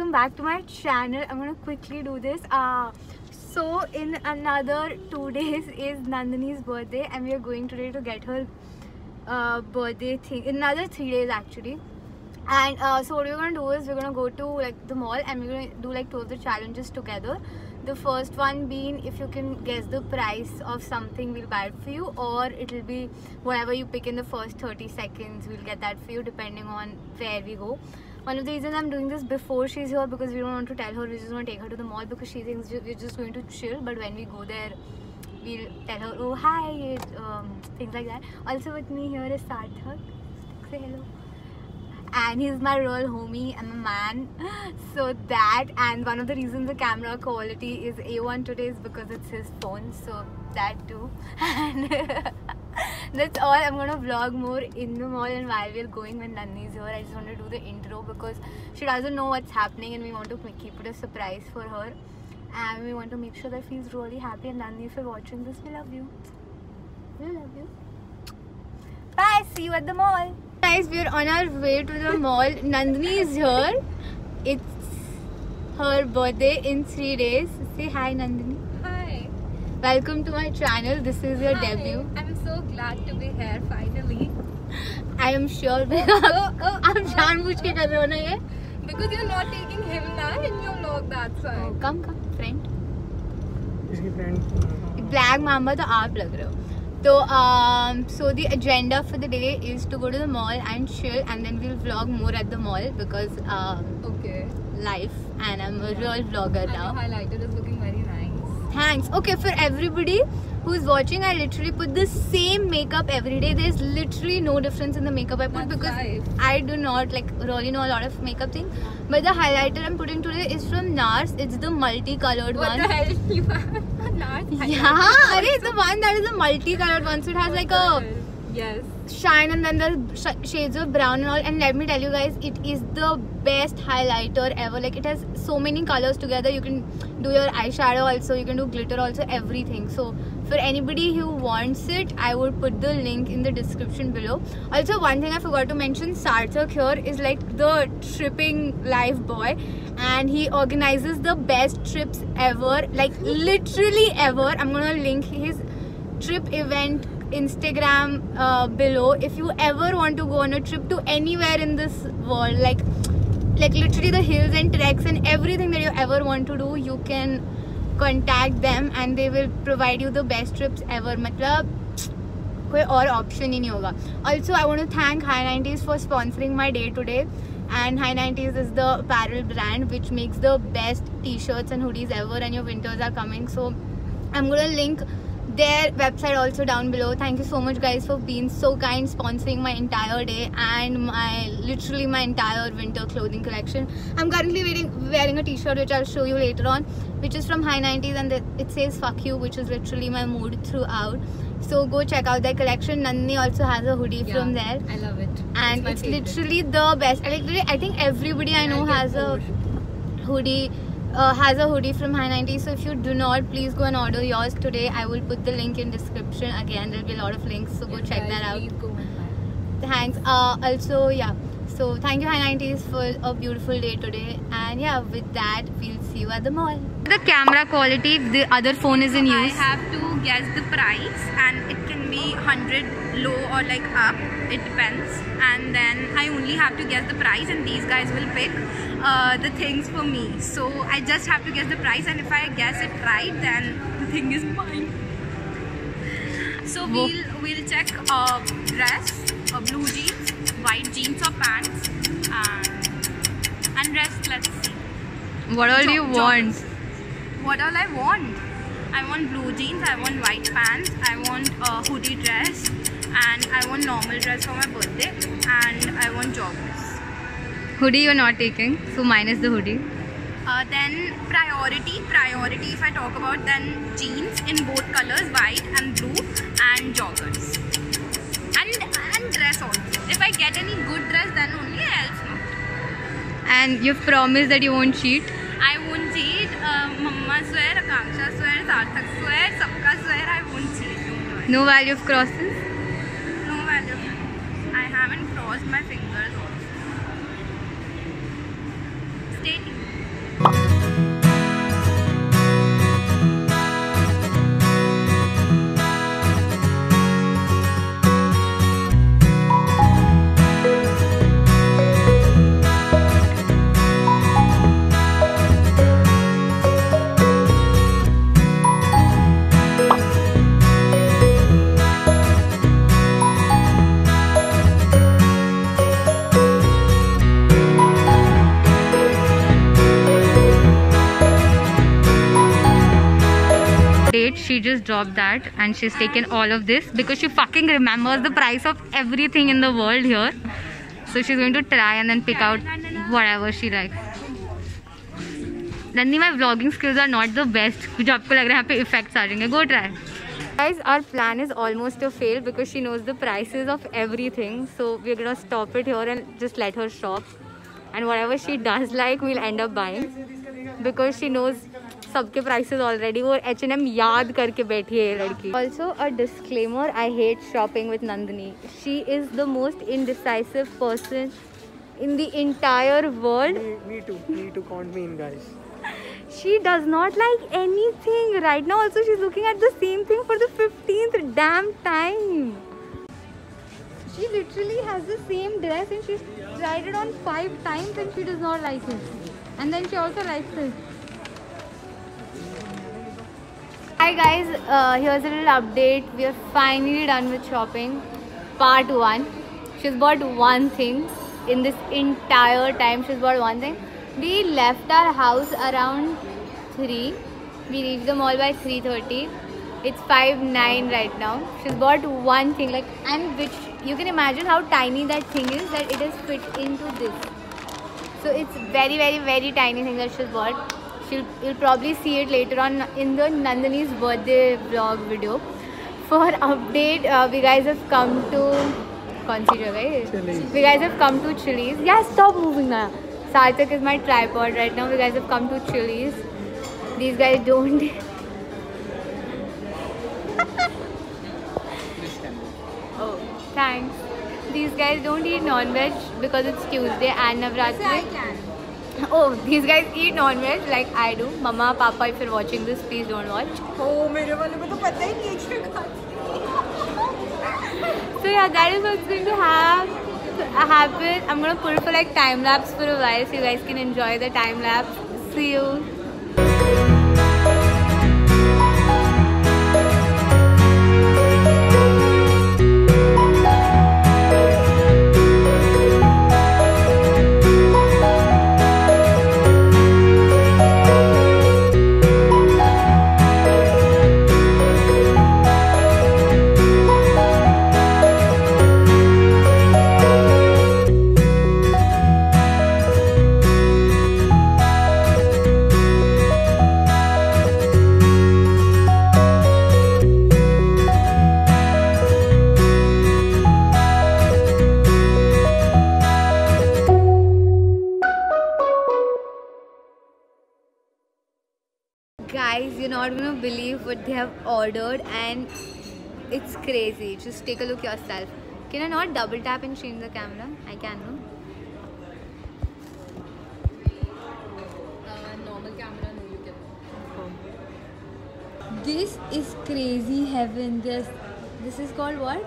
welcome back to my channel. I'm gonna quickly do this. So in another 2 days is Nandini's birthday, and we are going today to get her birthday thing. In another 3 days actually. And so what we're gonna do is we're gonna go to like the mall, and we're gonna do like 2 of the challenges together. The first one being, if you can guess the price of something, we'll buy it for you, or it'll be whatever you pick in the first 30 seconds, we'll get that for you depending on where we go. One of the reasons I'm doing this before she's here, because we don't want to tell her we're just going to take her to the mall, because she thinks we're just going to chill, but when we go there we'll tell her, oh hi, things like that. Also with me here is Sarthak. Say hello. And he's my real homie. I'm a man, so that, and one of the reasons the camera quality is A1 today is because it's his phone, so that too. And that's all. I'm gonna vlog more in the mall and while we're going when Nandini's here. I just want to do the intro because she doesn't know what's happening, and we want to keep it a surprise for her, and we want to make sure that she's really happy. And Nandini, if you're watching this, we love you. We love you. Bye, see you at the mall. Guys, we're on our way to the mall. Nandini is here. It's her birthday in 3 days. Say hi, Nandini. Hi. Welcome to my channel. This is your debut. I'm so glad to be here finally. I am sure because I'm जानबूझ के कर रहे हो ना ये? Because you're not taking him now in your vlog, that's why. Oh, come, friend. इसकी friend. Black Mamba तो आप लग रहे हो. So the agenda for the day is to go to the mall and chill, and then we'll vlog more at the mall because Okay. life, and I'm a real vlogger now. And the highlighter is looking very nice. Thanks. Okay, for everybody who's watching, I literally put the same makeup every day. There's literally no difference in the makeup I put. That's because nice. I do not like really know a lot of makeup things. But the highlighter I'm putting today is from NARS. It's the multicolored What one. the hell? You have NARS Yeah, it's the one that is the multicolored one. So it has like a yes. shine, and then the shades of brown and all. And let me tell you guys, it is the best highlighter ever. Like, it has so many colors together. You can do your eyeshadow also, you can do glitter also, everything. So for anybody who wants it, I would put the link in the description below. Also, one thing I forgot to mention, Sarthak here is like the tripping life boy, and he organizes the best trips ever, like literally ever. I'm gonna link his trip event Instagram below. If you ever want to go on a trip to anywhere in this world, like literally the hills and treks and everything that you ever want to do, you can contact them and they will provide you the best trips ever. मतलब कोई और option ही नहीं होगा. Also, I want to thank High 90s for sponsoring my day today. And High 90s is the apparel brand which makes the best t-shirts and hoodies ever, and your winters are coming. So I'm gonna link their website also down below. Thank you so much guys for being so kind, sponsoring my entire day and literally my entire winter clothing collection. I'm currently wearing a t-shirt which I'll show you later on, which is from High 90s, and it says fuck you, which is literally my mood throughout. So go check out their collection. Nandini also has a hoodie from there. I love it. And it's literally the best. I think everybody I know has a hoodie. From High 90s. So if you do not, please go and order yours today. I will put the link in description. Again, there'll be a lot of links, so go check that out. Please go and buy. Thanks. Also, yeah, so thank you High 90s for a beautiful day today, and yeah, with that we'll see you at the mall. The camera quality, if the other phone is in use. I have to guess the price, and it can be 100 low or like up, it depends, and then I only have to guess the price, and these guys will pick the things for me. So I just have to guess the price, and if I guess it right, then the thing is mine. So we'll check dress, blue jeans, white jeans or pants, and rest. Let's see. What all do you want? What all I want? I want blue jeans, I want white pants, I want a hoodie dress, and I want normal dress for my birthday, and I want joggers. Hoodie you're not taking, so mine is the hoodie. Then priority if I talk about, then jeans in both colors, white and blue, and joggers, and dress also. If I get any good dress, then only, else not. And you've promised that you won't cheat. I won't cheat. Mama swear, Akanksha swear, Sarthak swear, Sabka swear, I won't cheat. Don't worry. No value of crosses? No value. I haven't crossed my fingers also. Stay tuned. update. She just dropped that and she's taken all of this because she fucking remembers the price of everything in the world here. So she's going to try and then pick out whatever she likes. Nandini, my vlogging skills are not the best. मुझे आपको लग रहा है यहाँ पे effects आ जाएंगे. Go try. Guys, our plan is almost a fail because she knows the prices of everything. So we're gonna stop it here and just let her shop. And whatever she does like, we'll end up buying because she knows सबके prices already. वो H&M याद करके बैठी है ये लड़की. Also a disclaimer: I hate shopping with Nandini. She is the most indecisive person in the entire world. Me too. Count me in, guys. She does not like anything. Right now also she's looking at the same thing for the 15th damn time. She literally has the same dress and she's tried it on 5 times and she does not like it. And then she also likes it. Hi guys, here's a little update. We are finally done with shopping. Part 1. She's bought one thing. In this entire time she's bought one thing. We left our house around 3. We reached the mall by 3:30. It's 5:09 right now. She's bought one thing, like, and which you can imagine how tiny that thing is, that it is fit into this. So it's very, very, very tiny thing that she's bought. You'll probably see it later on in the Nandini's birthday vlog video. For update, we guys have come to we guys have come to Chili's. Yeah, stop moving now. Sarthak is my tripod right now. We guys have come to Chili's. These guys don't. Oh, thanks. These guys don't eat non-veg because it's Tuesday and Navratri. I can. Oh, these guys eat non-veg like I do. Mama, Papa, if you're watching this, please don't watch. Oh, मेरे वाले को तो पता ही नहीं क्या खाती. So yeah, that is what's going to happen. I'm going to put it for like time lapse for a while so you guys can enjoy the time lapse. See you. Guys, you're not going to believe what they have ordered and it's crazy. Just take a look yourself. Can I not double tap and change the camera? I can, no? Normal camera, no, you can. This is crazy heaven. This is called what?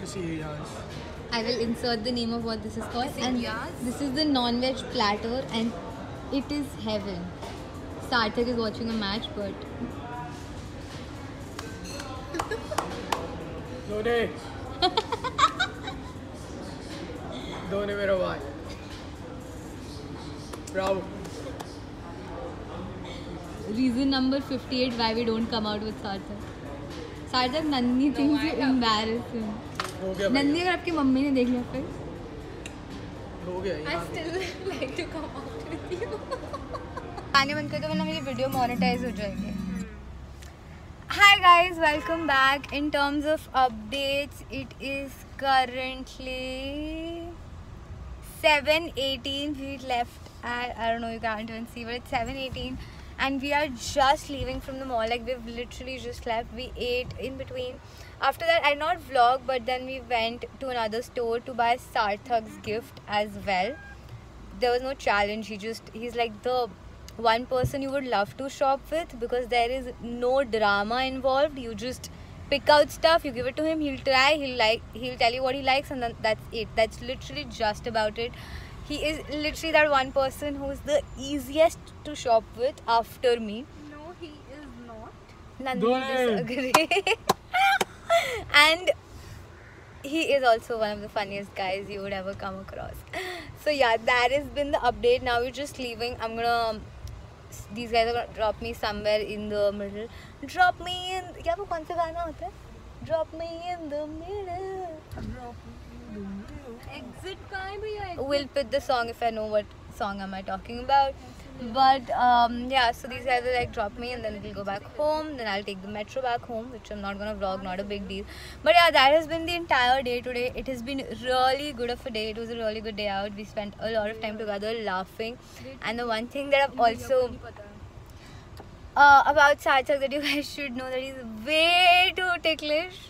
I will insert the name of what this is called. And this is the non-veg platter and it is heaven. Sarthak is watching a match, but Dhoni मेरा भाई. Bravo. reason number 58 why we don't come out with Sarthak. Sarthak, Nandini thinks you embarrassing. हो गया. Nandini, अगर आपकी mummy ने देख लिया फिर? हो गया. I still like to come out with you. गाने बंद कर दो वरना मेरी वीडियो मोनेटाइज हो जाएगी. Hi guys, welcome back. In terms of updates, it is currently 7:18. We left at, I don't know, you can't even see, but it's 7:18 and we are just leaving from the mall. Like, we've literally just left. We ate in between. After that, I not vlog, but then we went to another store to buy Sarthak's gift as well. There was no challenge. He's like the one person you would love to shop with because there is no drama involved. You just pick out stuff, you give it to him, he'll try, he'll tell you what he likes, and then that's it. That's literally just about it. He is literally that one person who's the easiest to shop with after me. No, he is not. Nandini disagree. And he is also one of the funniest guys you would ever come across. So yeah, that has been the update. Now we're just leaving. I'm gonna these guys are gonna drop me somewhere in the middle. Drop me in. क्या वो कौन सा गाना होता है? Drop me in the middle. Exit कहाँ है भैया? We'll pick the song if I know what song am I talking about. But yeah, so these guys will like drop me and then we'll go back home. Then I'll take the metro back home, which I'm not gonna vlog, not a big deal. But yeah, that has been the entire day today. It has been really good of a day. It was a really good day out. We spent a lot of time together laughing. And the one thing that I've also about Sarthak that you guys should know, that he's way too ticklish.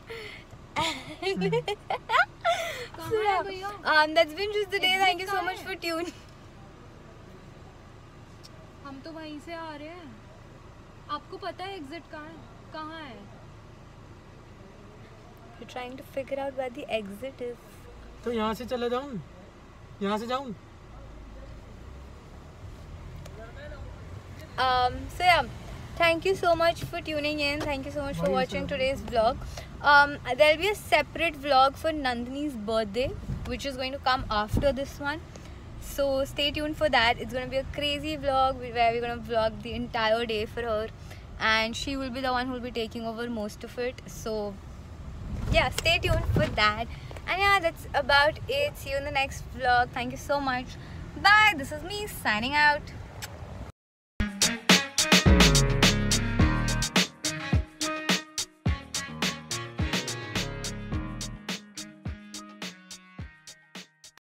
So yeah, that's been just the day. Thank you so much for tuning. हम तो वहीं से आ रहे हैं. आपको पता है exit कहाँ है? You're trying to figure out where the exit is. तो यहाँ से चले जाऊँ? यहाँ से जाऊँ? So yeah, thank you so much for tuning in. Thank you so much for watching today's vlog. There'll be a separate vlog for Nandini's birthday, which is going to come after this one. So stay tuned for that. It's going to be a crazy vlog where we're going to vlog the entire day for her, and she will be the one who will be taking over most of it. So yeah, stay tuned for that. And yeah, that's about it. See you in the next vlog. Thank you so much. Bye. This is me signing out.